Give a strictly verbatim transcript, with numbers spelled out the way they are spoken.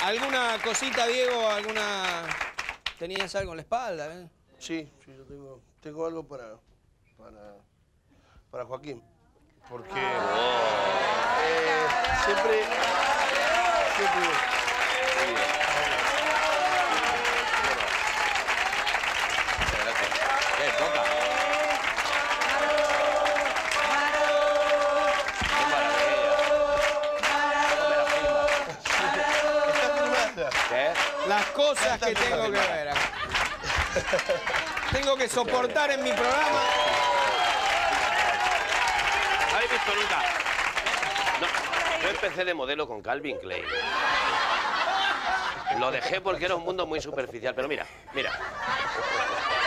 ¿Alguna cosita, Diego? ¿Alguna... ¿Tenías algo en la espalda? ¿eh? Sí, sí, yo tengo, tengo algo para, para, para Joaquín. Porque oh. eh, siempre... siempre ¿Qué toca? ¿Qué? Las cosas que tengo que ver acá. Tengo que soportar en mi programa. ¿Habéis visto nunca? No, yo empecé de modelo con Calvin Klein. Lo dejé porque era un mundo muy superficial, pero mira, mira.